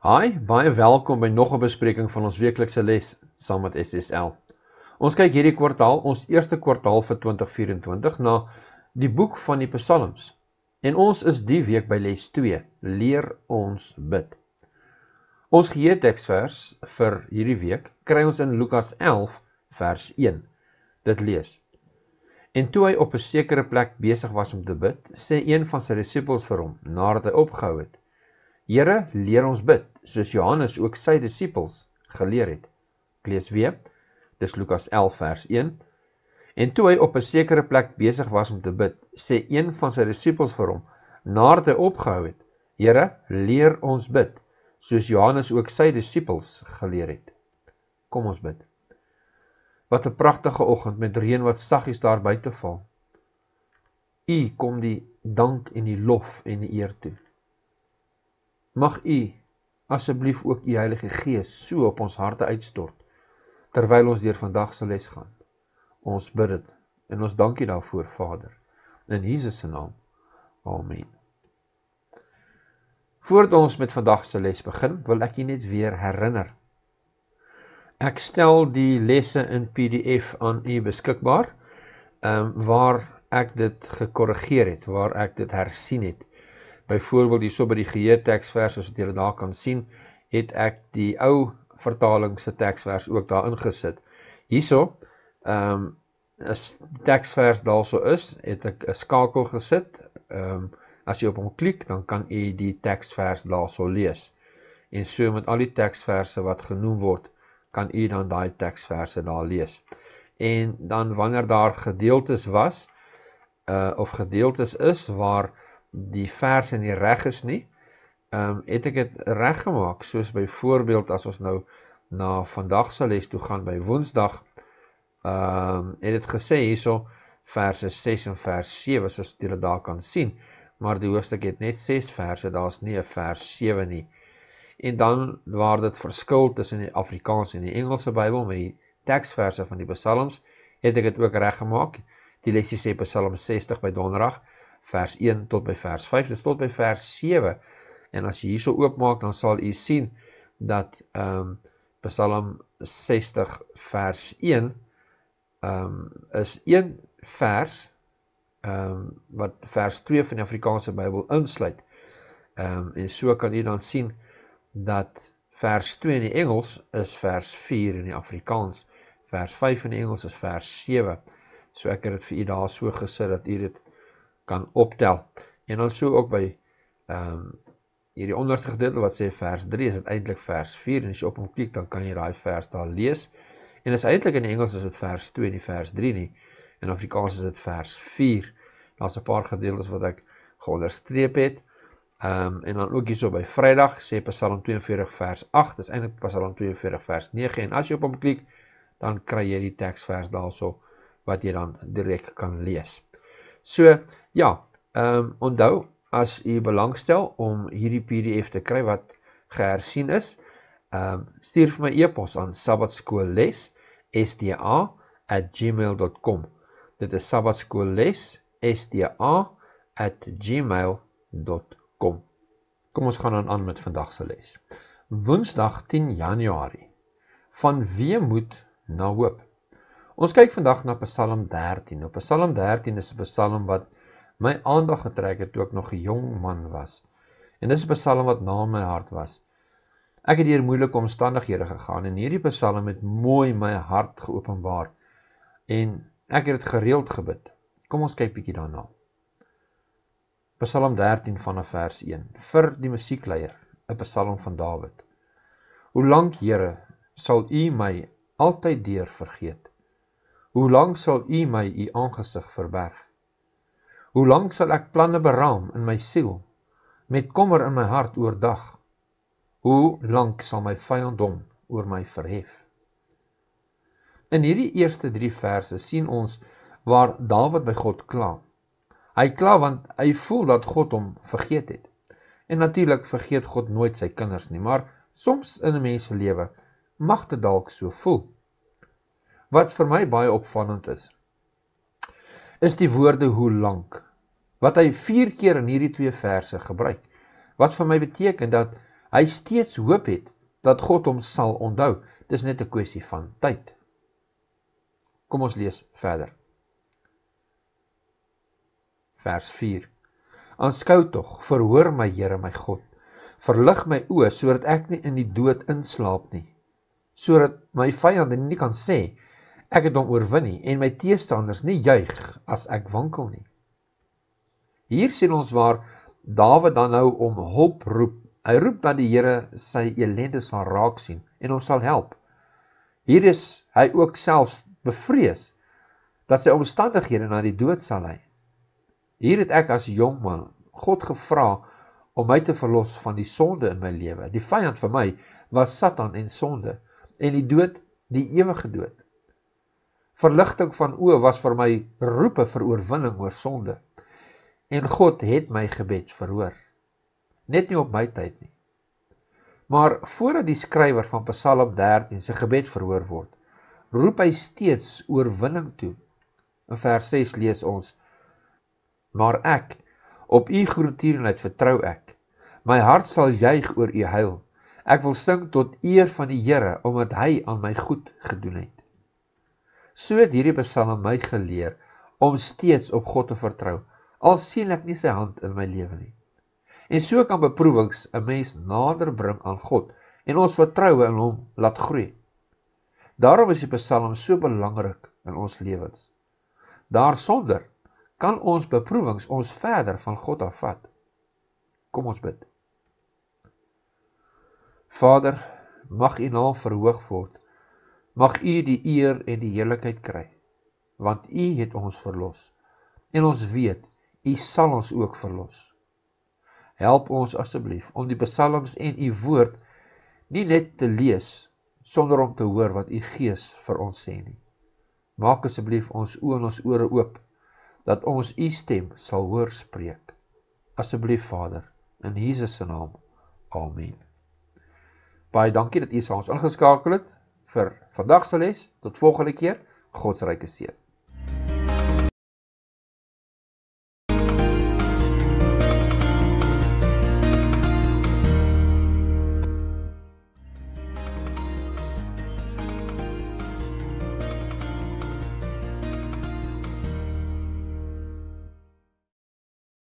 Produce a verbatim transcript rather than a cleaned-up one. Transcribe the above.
Hi, baie welkom by nog 'n bespreking van ons weeklikse les saam met S S L. Ons kyk hierdie kwartaal, ons eerste kwartaal vir twintig vyf-en-twintig na die boek van die Psalms. En ons is die week by les twee, leer ons bid. Ons geheelteksvers vir hierdie week kry ons in Lukas elf vers een. Dit lees: En toe hy op 'n sekere plek besig was om te bid, sê een van sy disippels vir hom, nadat hy opgehou het: Here, leer ons bid, soos Johannes ook sy disippels geleer het. Ek lees weer, dis Lukas elf vers een. En toe hy op 'n sekere plek besig was om te bid, sê een van sy disippels vir hom, nadat hy opgehou het: Here, leer ons bid, soos Johannes ook sy disippels geleer het. Kom ons bid. Wat 'n pragtige oggend met reën wat saggies daar buite val. U kom die dank en die lof en die eer toe. Mag U asseblief ook U Heilige Gees so op ons harte uitstort, terwyl ons deur vandag se les gaan. Ons bid dit en ons dank U daarvoor, Vader. In Jesus se naam. Amen. Voordat ons met vandag se les begin, wil ek U net weer herinner. Ek stel die lesse in P D F aan U beskikbaar, um, waar ek dit gekorrigeer het, waar ek dit hersien het. Byvoorbeeld hierso by die geheelteksvers, soos wat julle daar kan sien, het ek die ou vertaling se teksvers ook daar ingesit. Hierso, um, as die teksvers daarso is, het ek 'n skakel gesit. Um, as jy op hom klik, dan kan jy die teksvers daarso lees. En so met al die teksverse wat genoem word, kan jy dan daai teksverse daar lees. En dan wanneer daar gedeeltes was, uh, of gedeeltes is, waar die verse nie reg is nie, um, het ek dit reg gemaak, soos byvoorbeeld as ons nou na vandag se les toe gaan by Woensdag, um, het dit gesê hierso verse ses en vers sewe, soos julle daar kan sien, maar die hoofstuk het net ses verse, daar's nie 'n vers sewe nie. En dan waar dit verskil tussen die Afrikaans en die Engelse Bybel met die teksverse van die Psalms, het ek dit ook reg gemaak. Die lesie sê Psalm sestig by Donderdag, vers een tot by vers vyf, dis tot by vers sewe. En as jy hierso oopmaak, dan sal jy sien dat um, Psalm sestig vers een um, is een vers, um, wat vers twee van die Afrikaanse Bybel insluit. Um, en so kan jy dan sien dat vers twee in die Engels is vers vier in die Afrikaans, vers vyf in die Engels is vers sewe. So ek het dit vir u daar so gesit dat u dit kan optel. En dan so ook by um, hierdie onderste gedeelte wat sê vers drie, is dit eintlik vers vier, en as jy op hom klik, dan kan jy daai vers daar lees. En is eintlik in die Engels is dit vers twee en nie vers drie nie. In Afrikaans is dit vers vier. Daar's 'n paar gedeeltes wat ek geonderstreep het. Um, en dan ook hierso by Vrydag sê Psalm twee en veertig vers agt, dis eintlik Psalm twee en veertig vers nege, en as jy op hom klik, dan kry jy die teksvers daarso wat jy dan direk kan lees. So, ja, um, onthou, as u belangstel om hierdie P D F te kry wat gehersien is, um, stuur vir my e-pos aan sabbatskoolles s d a at gmail dot com. Dit is sabbatskoolles s d a at gmail dot com. Kom ons gaan dan aan met vandag se les. Woensdag tien Januarie. Van weemoed na hoop. Ons kyk vandag na Psalm dertien. Nou, Psalm dertien is 'n psalm wat my aandag getrek het toe ek nog 'n jong man was. En dis 'n psalm wat na my hart was. Ek het deur moeilike omstandighede gegaan en hierdie psalm het mooi my hart geopenbaar. En ek het dit gereeld gebid. Kom ons kyk bietjie daarna. Psalm dertien vanaf vers een. Vir die musiekleier, 'n psalm van Dawid. Hoe lank, Here, sal U my altyd deur vergeet? Hoe lank sal U my U aangesig verberg? Hoe lank sal ek planne beraam in my siel, met kommer in my hart oordag? Hoe lank sal my vyandom oor my verhef? In hierdie eerste drie verse sien ons waar Dawid by God kla. Hy kla want hy voel dat God hom vergeet het. En natuurlik vergeet God nooit sy kinders nie, maar soms in 'n mens se lewe mag dit dalk so voel. Wat vir my baie opvallend is, is die woorde hoe lank, wat hy vier keer in hierdie twee verse gebruik, wat vir my beteken dat hy steeds hoop het dat God hom sal onthou. Dis net 'n kwessie van tyd. Kom ons lees verder. Vers vier. Aanskou tog, verhoor my Here my God, verlig my oë, sodat ek nie in die dood inslaap nie, sodat my vyande nie kan sê, ek het hom oorwin nie, en my teestanders nie juig as ek wankel nie. Hier sien ons waar Dawid dan nou om hulp roep. Hy roep dat die Here sy elende sal raak sien en hom sal help. Hier is hy ook selfs bevrees dat sy omstandighede na die dood sal lei. Hier het ek as jong man God gevra om my te verlos van die sonde in my lewe. Die vyand vir my was Satan en sonde, en die dood die ewige dood. Verligting van oë was vir my roepe vir oorwinning oor sonde. En God het my gebed verhoor. Net nie op my tyd nie. Maar voordat die skrywer van Psalm dertien sy gebed verhoor word, roep hy steeds oorwinning toe. In vers ses lees ons, maar ek, op u goedertierenheid vertrou ek. My hart sal juig oor u heil. Ek wil sing tot eer van die Here, omdat hy aan my goed gedoen het. So het hierdie Psalm my geleer om steeds op God te vertrou, al sien ek nie sy hand in my lewe nie. En so kan beproewings 'n mens nader bring aan God en ons vertroue in hom laat groei. Daarom is die Psalm so belangrik in ons lewens. Daarsonder kan ons beproewings ons verder van God afvat. Kom ons bid. Vader, mag u naam verhoog word. Mag u die eer en die heerlikheid kry, want u het ons verlos. En ons weet, u sal ons ook verlos. Help ons asseblief om die psalms en u woord nie net te lees, sonder om te hoor wat u Gees vir ons sê nie. Maak asseblief ons oë en ons ore oop, dat ons u stem sal hoor spreek. Asseblief Vader, in Jesus se naam. Amen. Baie dankie dat u saam ons ingeskakel het vir vandag se les. Tot volgende keer. God se ryke seën.